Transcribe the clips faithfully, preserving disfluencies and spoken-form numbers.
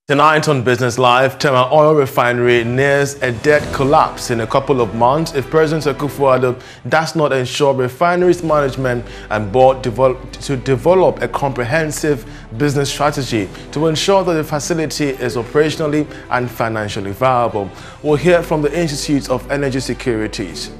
Tonight on Business Live, Tema Oil Refinery nears a dead collapse in a couple of months if President Akufo-Addo does not ensure refineries management and board develop, to develop a comprehensive business strategy to ensure that the facility is operationally and financially viable. We'll hear from the Institute of Energy Securities.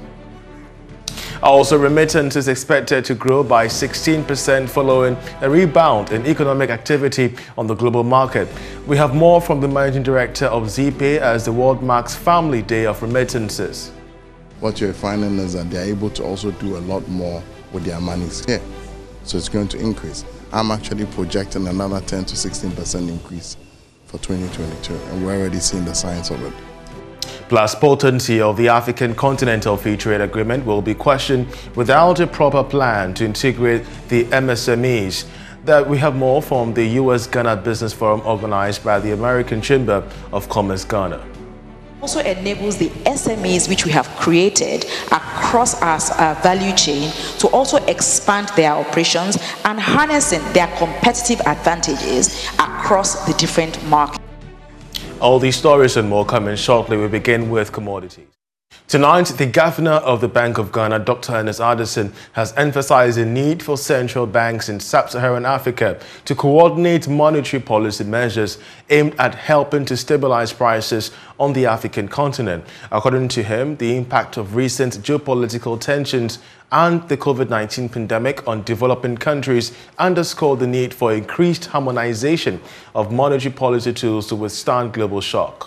Also, remittance is expected to grow by sixteen percent following a rebound in economic activity on the global market. We have more from the Managing Director of Z-Pay as the world marks Family Day of Remittances. What you're finding is that they're able to also do a lot more with their monies here. So it's going to increase. I'm actually projecting another ten to sixteen percent increase for twenty twenty-two, and we're already seeing the signs of it. Plus, potency of the African Continental Free Trade Agreement will be questioned without a proper plan to integrate the M S M Es. That we have more from the U S Ghana Business Forum organized by the American Chamber of Commerce Ghana. Also enables the S M Es which we have created across our uh, value chain to also expand their operations and harnessing their competitive advantages across the different markets. All these stories and more coming shortly. We begin with commodities. Tonight, the Governor of the Bank of Ghana, Doctor Ernest Addison, has emphasized the need for central banks in sub-Saharan Africa to coordinate monetary policy measures aimed at helping to stabilize prices on the African continent. According to him, the impact of recent geopolitical tensions and the COVID nineteen pandemic on developing countries underscore the need for increased harmonization of monetary policy tools to withstand global shock.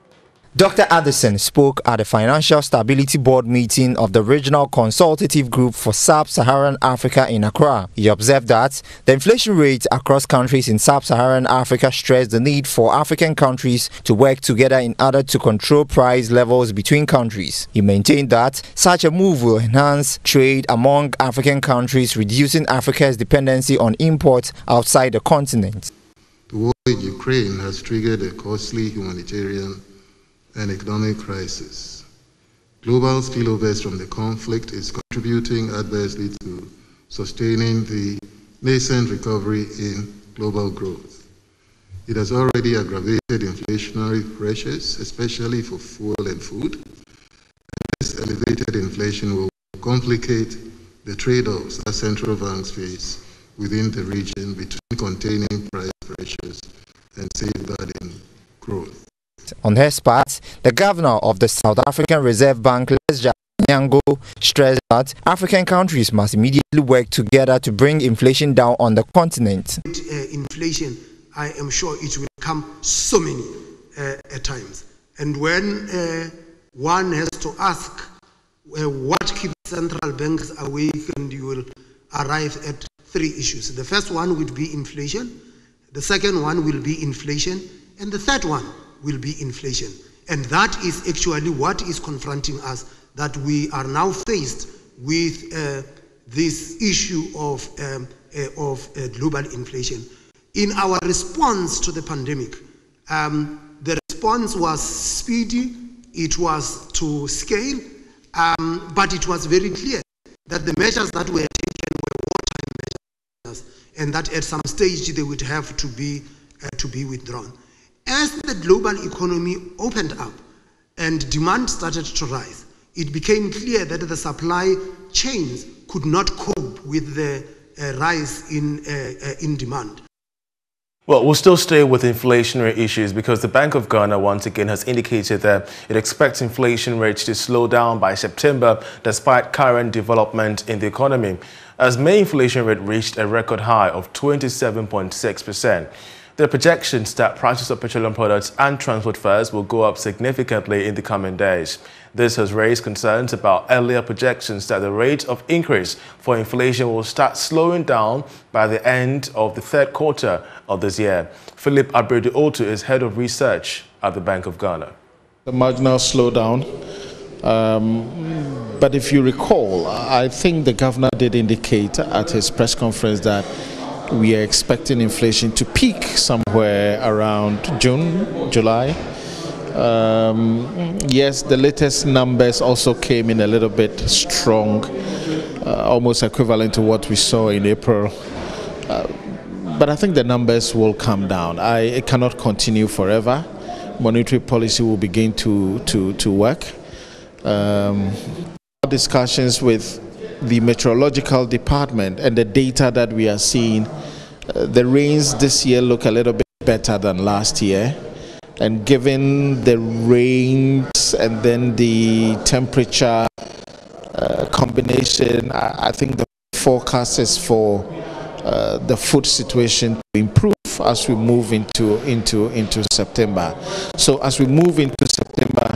Doctor Addison spoke at the Financial Stability Board meeting of the Regional Consultative Group for Sub-Saharan Africa in Accra. He observed that the inflation rate across countries in Sub-Saharan Africa stressed the need for African countries to work together in order to control price levels between countries. He maintained that such a move will enhance trade among African countries, reducing Africa's dependency on imports outside the continent. The war in Ukraine has triggered a costly humanitarian and economic crisis. Global spillovers from the conflict is contributing adversely to sustaining the nascent recovery in global growth. It has already aggravated inflationary pressures, especially for fuel and food. And this elevated inflation will complicate the trade-offs that central banks face within the region between containing price pressures and safeguarding growth. On his part, the governor of the South African Reserve Bank, Lesja Nyango, stressed that African countries must immediately work together to bring inflation down on the continent. Uh, inflation, I am sure it will come so many uh, at times. And when uh, one has to ask uh, what keeps central banks awake, and you will arrive at three issues. The first one would be inflation, the second one will be inflation, and the third one will be inflation. And that is actually what is confronting us, that we are now faced with uh, this issue of, um, uh, of uh, global inflation. In our response to the pandemic, um, the response was speedy, it was to scale, um, but it was very clear that the measures that were taken were wartime measures, and that at some stage they would have to be, uh, to be withdrawn. As the global economy opened up and demand started to rise, it became clear that the supply chains could not cope with the uh, rise in, uh, uh, in demand. Well, we'll still stay with inflationary issues because the Bank of Ghana once again has indicated that it expects inflation rates to slow down by September despite current development in the economy, as May inflation rate reached a record high of twenty-seven point six percent. There are projections that prices of petroleum products and transport fares will go up significantly in the coming days. This has raised concerns about earlier projections that the rate of increase for inflation will start slowing down by the end of the third quarter of this year. Philip Abredu-Otu is head of research at the Bank of Ghana. The marginal slowdown, um, but if you recall, I think the governor did indicate at his press conference that we are expecting inflation to peak somewhere around June, July. Um, yes, the latest numbers also came in a little bit strong, uh, almost equivalent to what we saw in April. Uh, but I think the numbers will come down. I, it cannot continue forever. Monetary policy will begin to, to, to work. Um, discussions with the meteorological department and the data that we are seeing, uh, the rains this year look a little bit better than last year. And given the rains and then the temperature uh, combination, I, I think the forecast is for uh, the food situation to improve as we move into into into September. So as we move into September,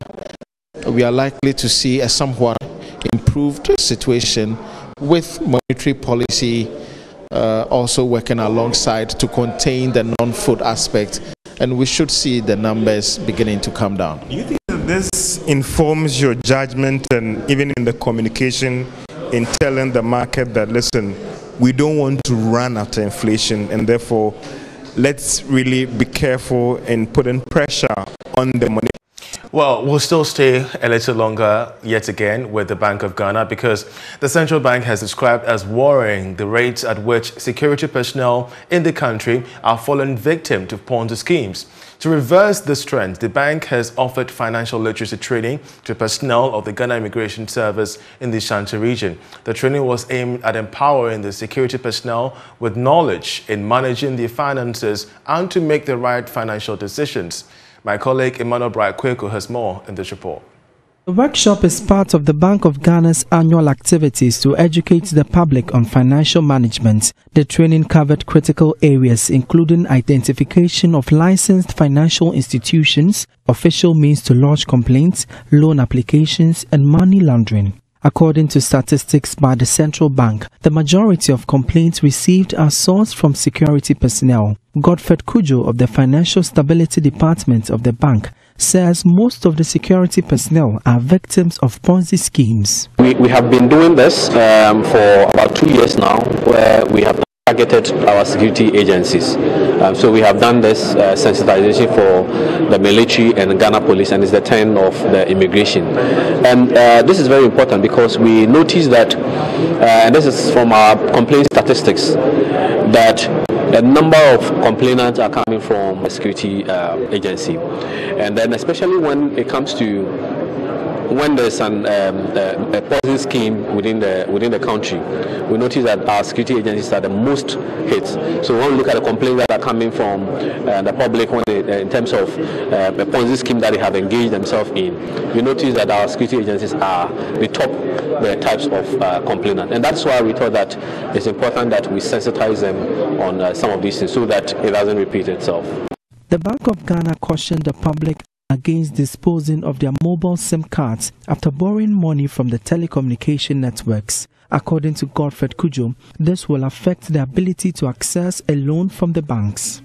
we are likely to see a somewhat improved situation with monetary policy uh, also working alongside to contain the non-food aspect, and we should see the numbers beginning to come down. Do you think that this informs your judgment and even in the communication in telling the market that, listen, we don't want to run after inflation and therefore let's really be careful in putting pressure on the money? Well, we'll still stay a little longer yet again with the Bank of Ghana because the central bank has described as worrying the rates at which security personnel in the country are falling victim to Ponzi schemes. To reverse this trend, the bank has offered financial literacy training to personnel of the Ghana Immigration Service in the Ashanti region. The training was aimed at empowering the security personnel with knowledge in managing their finances and to make the right financial decisions. My colleague Emmanuel Bright Kweku has more in this report. The workshop is part of the Bank of Ghana's annual activities to educate the public on financial management. The training covered critical areas including identification of licensed financial institutions, official means to lodge complaints, loan applications, and money laundering. According to statistics by the central bank, the majority of complaints received are sourced from security personnel. Godfred Kujo of the Financial Stability Department of the bank says most of the security personnel are victims of Ponzi schemes. We, we have been doing this um, for about two years now, where we have targeted our security agencies. Um, so we have done this uh, sensitization for the military and Ghana police, and it's the turn of the immigration. And uh, this is very important because we notice that, uh, and this is from our complaint statistics, that a number of complainants are coming from the security uh, agency. And then especially when it comes to when there's an, um, a, a Ponzi scheme within the within the country, we notice that our security agencies are the most hit. So when we look at the complaints that are coming from uh, the public when they, uh, in terms of uh, a Ponzi scheme that they have engaged themselves in, we notice that our security agencies are the top the types of uh, complainants. And that's why we thought that it's important that we sensitize them on uh, some of these things so that it doesn't repeat itself. The Bank of Ghana cautioned the public against disposing of their mobile SIM cards after borrowing money from the telecommunication networks. According to Godfred Kujo, this will affect the ability to access a loan from the banks.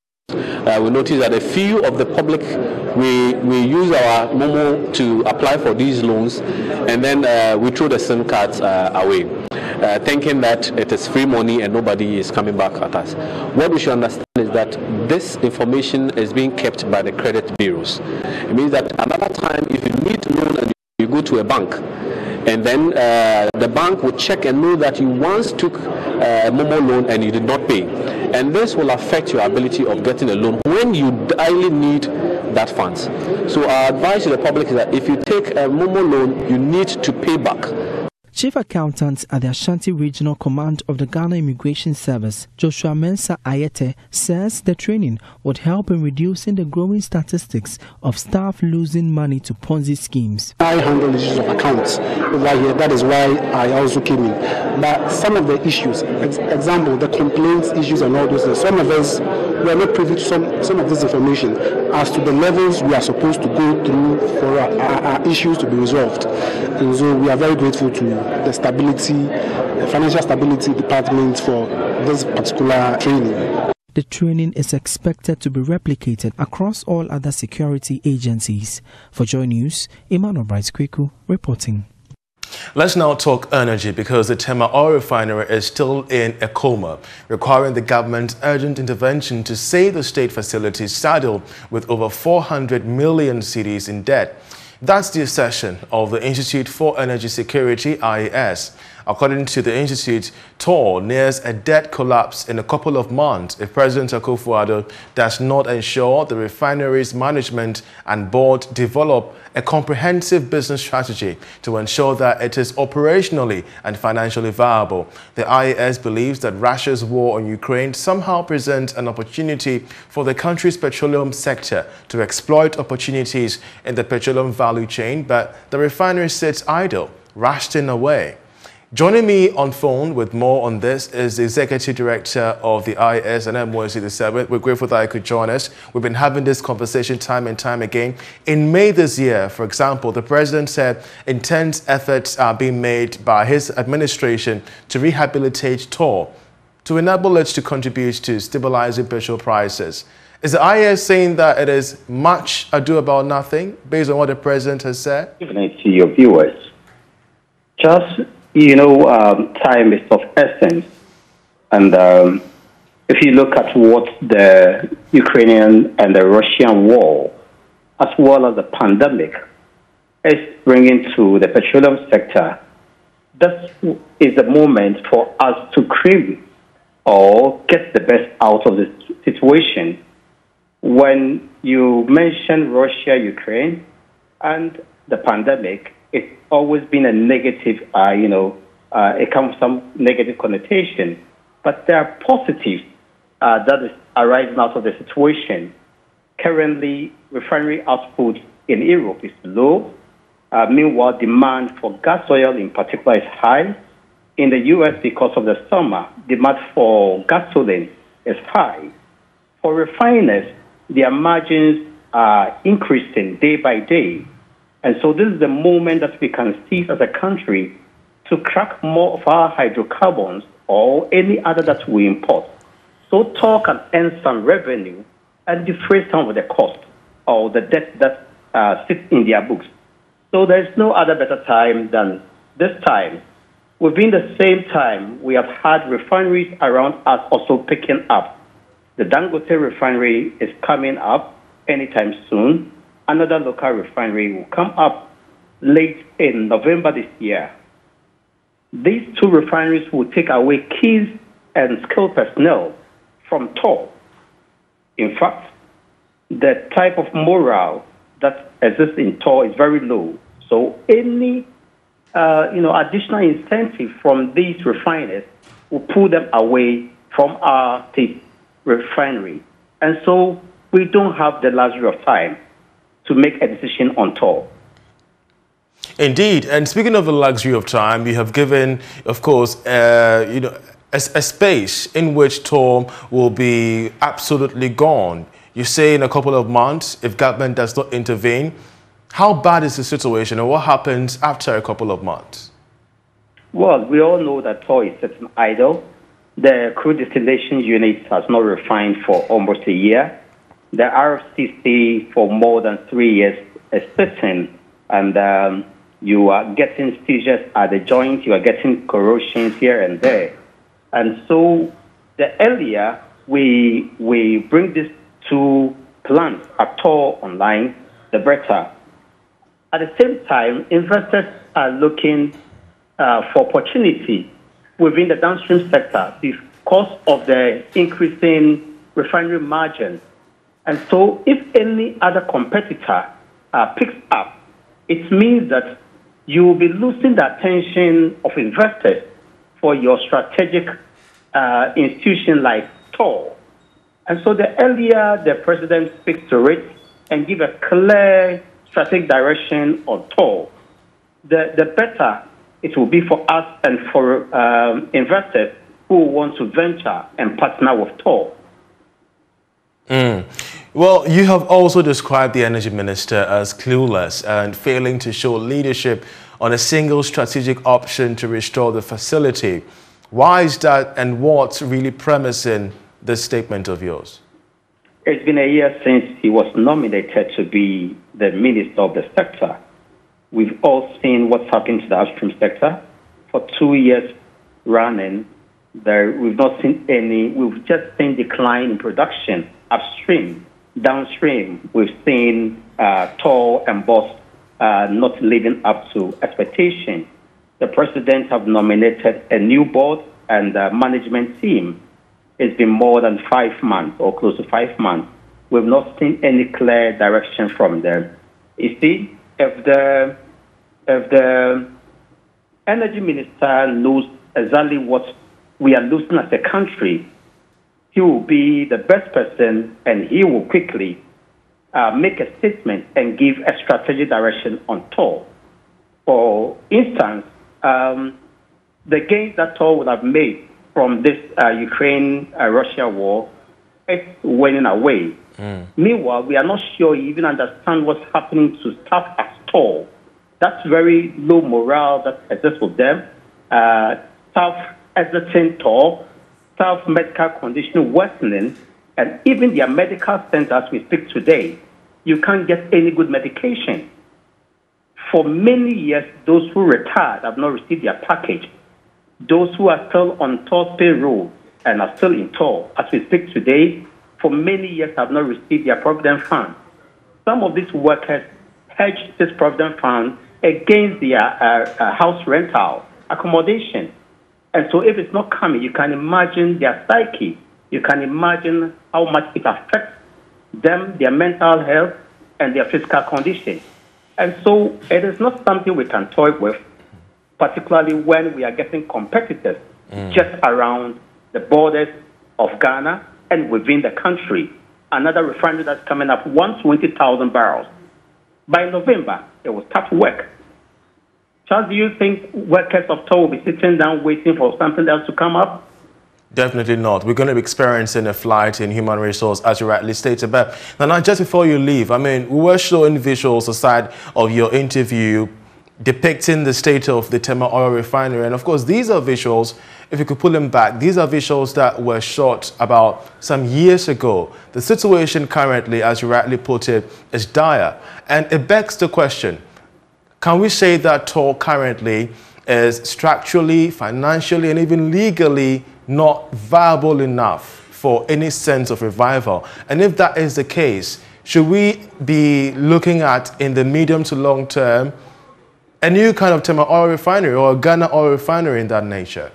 Uh, we notice that a few of the public, we, we use our Momo to apply for these loans, and then uh, we throw the SIM cards uh, away, uh, thinking that it is free money and nobody is coming back at us. What we should understand is that this information is being kept by the credit bureaus. It means that another time, if you need a loan and you go to a bank, and then uh, the bank will check and know that you once took uh, a Momo loan and you did not pay. And this will affect your ability of getting a loan when you highly need that funds. So our advice to the public is that if you take a Momo loan, you need to pay back. Chief Accountant at the Ashanti Regional Command of the Ghana Immigration Service, Joshua Mensah Ayete, says the training would help in reducing the growing statistics of staff losing money to Ponzi schemes. I handle issues of accounts over here. That is why I also came in. But some of the issues, ex example, the complaints issues and all those things, some of us were not privy to some, some of this information as to the levels we are supposed to go through for our, our, our issues to be resolved. And so we are very grateful to the stability, the financial stability department for this particular training. The training is expected to be replicated across all other security agencies. For Joy News, Emmanuel Bright Kweku reporting. Let's now talk energy because the Tema oil refinery is still in a coma, requiring the government's urgent intervention to save the state facility saddled with over four hundred million cedis in debt. That's the assertion of the Institute for Energy Security, I E S. According to the institute, Tor nears a dead collapse in a couple of months if President Akufo-Addo does not ensure the refinery's management and board develop a comprehensive business strategy to ensure that it is operationally and financially viable. The I A S believes that Russia's war on Ukraine somehow presents an opportunity for the country's petroleum sector to exploit opportunities in the petroleum value chain, but the refinery sits idle, rusting away. Joining me on phone with more on this is the Executive Director of the I A S and M O S C the seventh. We're grateful that you could join us. We've been having this conversation time and time again. In May this year, for example, the President said intense efforts are being made by his administration to rehabilitate Tor, to enable it to contribute to stabilizing petrol prices. Is the I A S saying that it is much ado about nothing, based on what the President has said? Giving it to your viewers, just You know, um, time is of essence. And um, if you look at what the Ukrainian and the Russian war, as well as the pandemic, is bringing to the petroleum sector, this is the moment for us to cream or get the best out of this situation. When you mention Russia, Ukraine, and the pandemic, it's always been a negative, uh, you know, uh, it comes some negative connotation. But there are positives uh, that is arising out of the situation. Currently, refinery output in Europe is low. Uh, meanwhile, demand for gas oil in particular is high. In the U S, because of the summer, demand for gasoline is high. For refiners, their margins are increasing day by day. And so this is the moment that we can seize as a country to crack more of our hydrocarbons or any other that we import. So Tor can earn some revenue and defray some of the cost or the debt that uh, sits in their books. So there's no other better time than this time. Within the same time, we have had refineries around us also picking up. The Dangote refinery is coming up anytime soon. Another local refinery will come up late in November this year. These two refineries will take away key and skilled personnel from Tor. In fact, the type of morale that exists in Tor is very low. So any uh, you know, additional incentive from these refiners will pull them away from our state refinery. And so we don't have the luxury of time to make a decision on Tor. Indeed, and speaking of the luxury of time, you have given, of course, uh, you know, a, a space in which Tor will be absolutely gone. You say in a couple of months, if government does not intervene. How bad is the situation, and what happens after a couple of months? Well, we all know that Tor is sitting idle. The crude distillation unit has not refined for almost a year. The R F C C for more than three years is sitting, and um, you are getting seizures at the joint, you are getting corrosions here and there. And so the earlier we, we bring these two plants at Tor online, the better. At the same time, investors are looking uh, for opportunity within the downstream sector because of the increasing refinery margins. And so if any other competitor uh, picks up, it means that you will be losing the attention of investors for your strategic uh, institution like Tor. And so the earlier the president speaks to it and give a clear strategic direction on Tor, the, the better it will be for us and for um, investors who want to venture and partner with Tor. Mm. Well, you have also described the energy minister as clueless and failing to show leadership on a single strategic option to restore the facility. Why is that, and what's really premising this statement of yours? It's been a year since he was nominated to be the minister of the sector. We've all seen what's happened to the upstream sector. For two years running, there, we've not seen any, we've just seen decline in production upstream. Downstream, we've seen uh, Tor and Boss uh, not living up to expectation. The president have nominated a new board and the management team. It's been more than five months or close to five months. We've not seen any clear direction from them. You see, if the, if the energy minister knows exactly what we are losing as a country, he will be the best person and he will quickly uh, make a statement and give a strategic direction on toll. For instance, um, the gains that toll would have made from this uh, Ukraine-Russia war is waning away. Mm. Meanwhile, we are not sure you even understand what's happening to staff at toll. That's very low morale that exists with them. Uh, staff exiting toll, staff medical condition worsening, and even their medical centers we speak today, you can't get any good medication. For many years, those who retired have not received their package. Those who are still on toll payroll and are still in toll, as we speak today, for many years have not received their provident fund. Some of these workers hedged this provident fund against their uh, uh, house rental accommodation. And so if it's not coming, you can imagine their psyche. You can imagine how much it affects them, their mental health, and their physical condition. And so it is not something we can toy with, particularly when we are getting competitors mm. just around the borders of Ghana and within the country. Another refinery that's coming up, one hundred twenty thousand barrels. By November, it will start work. Charles, do you think workers of toll will be sitting down waiting for something else to come up? Definitely not. We're going to be experiencing a flight in human resource, as you rightly stated. But now, just before you leave, I mean, we were showing visuals aside of your interview depicting the state of the Tema Oil Refinery. And of course, these are visuals, if you could pull them back, these are visuals that were shot about some years ago. The situation currently, as you rightly put it, is dire. And it begs the question, can we say that toll currently is structurally, financially, and even legally not viable enough for any sense of revival? And if that is the case, should we be looking at, in the medium to long term, a new kind of Tema Oil Refinery or a Ghana Oil Refinery in that nature?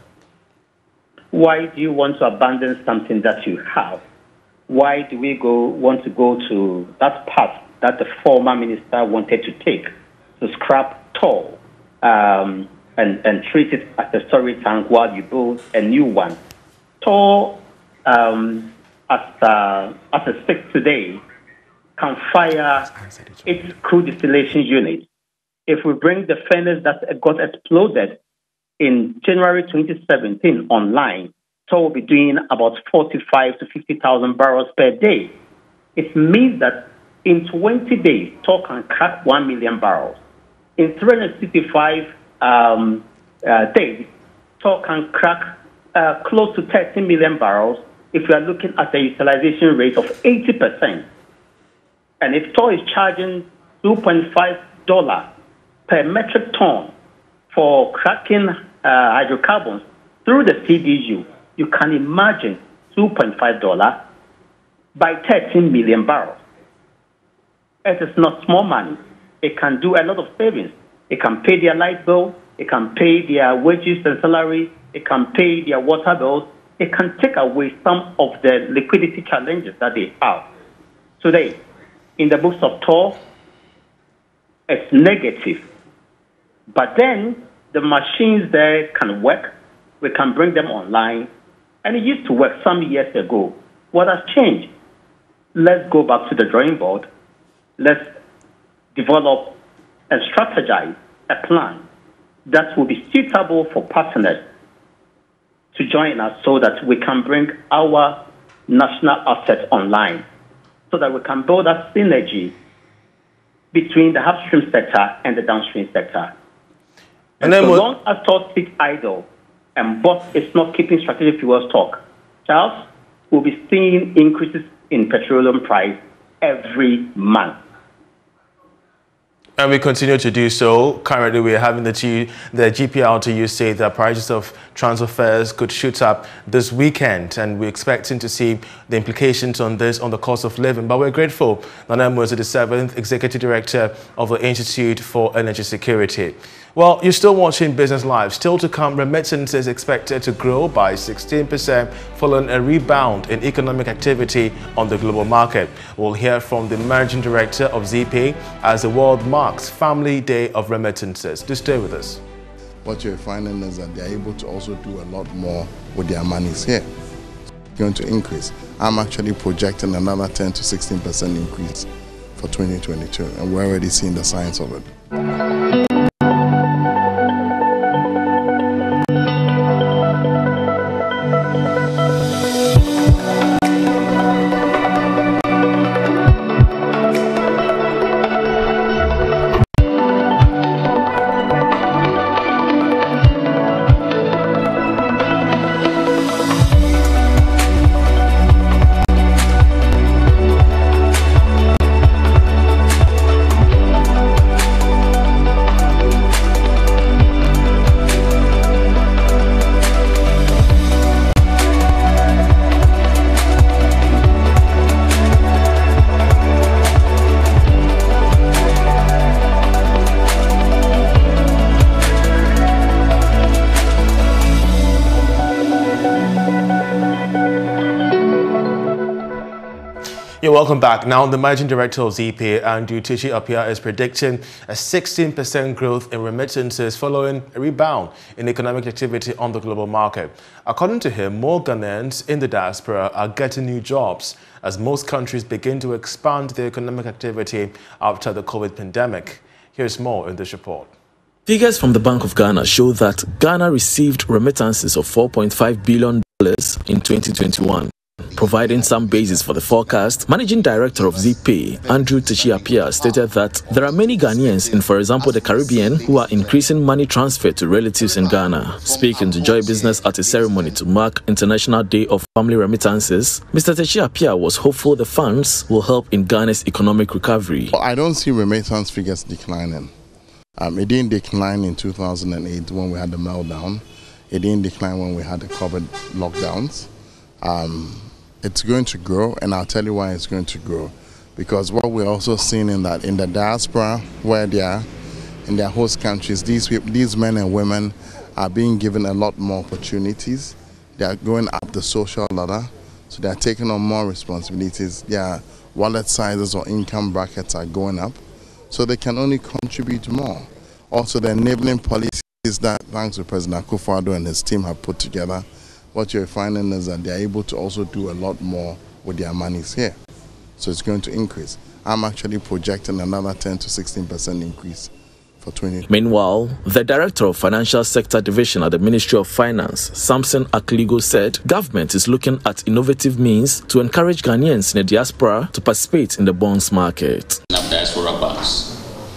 Why do you want to abandon something that you have? Why do we go want to go to that path that the former minister wanted to take, to scrap toll um, and, and treat it as a storage tank while you build a new one? Toll, um, as, uh, as a stick today, can fire its crude distillation unit. If we bring the furnace that got exploded in January twenty seventeen online, toll will be doing about forty-five to fifty thousand barrels per day. It means that in twenty days, toll can crack one million barrels. In three hundred sixty-five um, uh, days, toll can crack uh, close to thirty million barrels if we are looking at a utilization rate of eighty percent. And if toll is charging two point five dollars per metric ton for cracking uh, hydrocarbons through the C D U, you can imagine two point five dollars by thirteen million barrels. It is not small money. It can do a lot of savings. It can pay their light bill. It can pay their wages and salary. It can pay their water bills. It can take away some of the liquidity challenges that they have. Today, in the books of toll, it's negative. But then the machines there can work. We can bring them online. And it used to work some years ago. What has changed? Let's go back to the drawing board. Let's develop and strategize a plan that will be suitable for partners to join us so that we can bring our national assets online, so that we can build that synergy between the upstream sector and the downstream sector. And, and so long as toll sits idle and B O S is not keeping strategic fuel stock, Charles, will be seeing increases in petroleum price every month. And we continue to do so. Currently, we are having the, G, the G P L T U say that prices of transfer fares could shoot up this weekend, and we're expecting to see the implications on this on the cost of living. But we're grateful. Nana Musa, the seventh Executive Director of the Institute for Energy Security. Well, you're still watching Business Live. Still to come, remittances expected to grow by sixteen percent following a rebound in economic activity on the global market. We'll hear from the Managing Director of Z P as the world marks Family Day of Remittances. Do stay with us. What you're finding is that they're able to also do a lot more with their monies here. It's going to increase. I'm actually projecting another ten to sixteen percent increase for twenty twenty-two, and we're already seeing the signs of it. Yeah, welcome back. Now, the Managing Director of Z P, Andrew Techi Appiah, is predicting a sixteen percent growth in remittances following a rebound in economic activity on the global market. According to him, more Ghanaians in the diaspora are getting new jobs as most countries begin to expand their economic activity after the COVID pandemic. Here's more in this report. Figures from the Bank of Ghana show that Ghana received remittances of four point five billion dollars in twenty twenty-one. Providing some basis for the forecast, Managing Director of Z P, Andrew Techi Appiah, stated that there are many Ghanaians in, for example, the Caribbean, who are increasing money transfer to relatives in Ghana. Speaking to Joy Business at a ceremony to mark International Day of Family Remittances, Mister Techi Appiah was hopeful the funds will help in Ghana's economic recovery. I don't see remittance figures declining. Um, it didn't decline in two thousand eight when we had the meltdown. It didn't decline when we had the COVID lockdowns. Um, It's going to grow, and I'll tell you why it's going to grow. Because what we're also seeing in that in the diaspora, where they are in their host countries, these these men and women are being given a lot more opportunities. They are going up the social ladder, so they are taking on more responsibilities. Their wallet sizes or income brackets are going up, so they can only contribute more. Also, the enabling policies that, thanks to President Akufo-Addo and his team, have put together, what you're finding is that they're able to also do a lot more with their monies here. So it's going to increase. I'm actually projecting another ten to sixteen percent increase for twenty. Meanwhile, the Director of Financial Sector Division at the Ministry of Finance, Samson Akligo, said government is looking at innovative means to encourage Ghanaians in the diaspora to participate in the bonds market. Diaspora banks.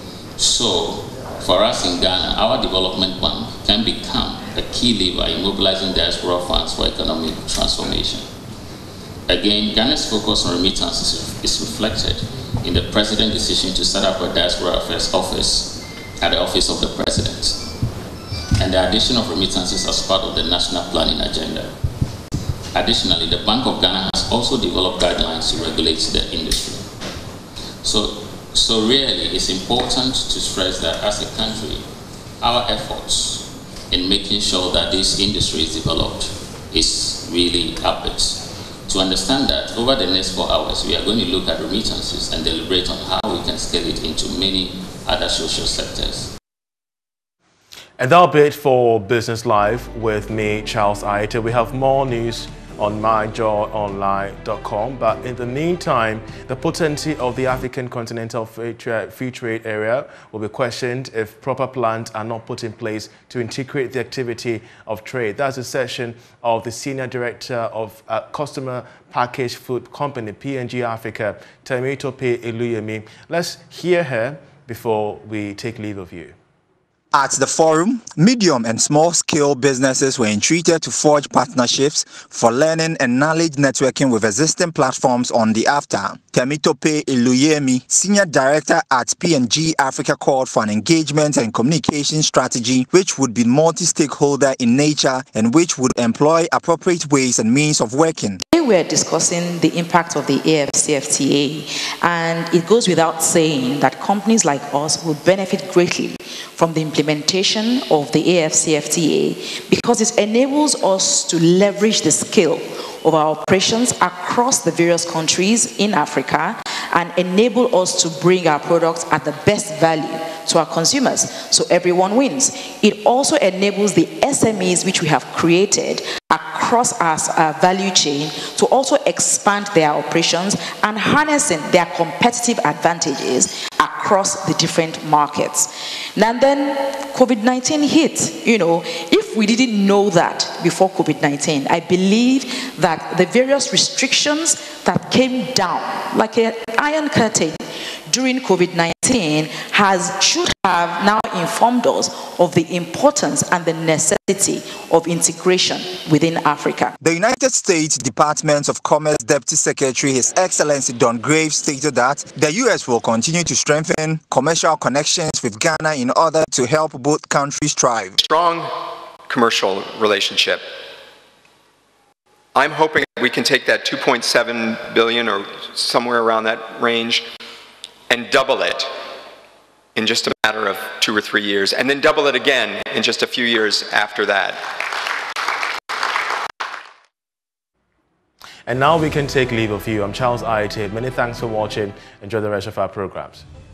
So, for us in Ghana, our development plan can become a key lever in mobilizing diaspora funds for economic transformation. Again, Ghana's focus on remittances is reflected in the President's decision to set up a Diaspora Affairs Office at the Office of the President, and the addition of remittances as part of the National Planning Agenda. Additionally, the Bank of Ghana has also developed guidelines to regulate the industry. So, so really, it's important to stress that as a country, our efforts in making sure that this industry is developed is really rapid. To understand that, over the next four hours, we are going to look at remittances and deliberate on how we can scale it into many other social sectors. And that'll be it for Business Live with me, Charles Aita. We have more news on my joy online dot com. But in the meantime, the potency of the African continental free trade, free trade area will be questioned if proper plans are not put in place to integrate the activity of trade. That's a session of the Senior Director of uh, Customer Packaged Food Company, P and G Africa, Temitope Eluyemi. Let's hear her before we take leave of you. At the forum, medium and small-scale businesses were entreated to forge partnerships for learning and knowledge networking with existing platforms on the after. Temitope Iluyemi, Senior Director at P and G Africa, called for an engagement and communication strategy which would be multi-stakeholder in nature and which would employ appropriate ways and means of working. Today we are discussing the impact of the A F C F T A, and it goes without saying that companies like us will benefit greatly from the implementation of the A F C F T A because it enables us to leverage the skill of our operations across the various countries in Africa and enable us to bring our products at the best value to our consumers, so everyone wins. It also enables the S M Es which we have created across our uh, value chain to also expand their operations and harnessing their competitive advantages across the different markets. Now then, COVID nineteen hit. You know, if we didn't know that before COVID nineteen, I believe that the various restrictions that came down like an iron curtain during COVID nineteen has should have now informed us of the importance and the necessity of integration within Africa. The United States Department of Commerce Deputy Secretary, His Excellency Don Graves, stated that the U S will continue to strengthen commercial connections with Ghana in order to help both countries thrive. Strong commercial relationship. I'm hoping we can take that two point seven billion or somewhere around that range and double it in just a matter of two or three years, and then double it again in just a few years after that. And now we can take leave of you. I'm Charles Aite. Many thanks for watching. Enjoy the rest of our programs.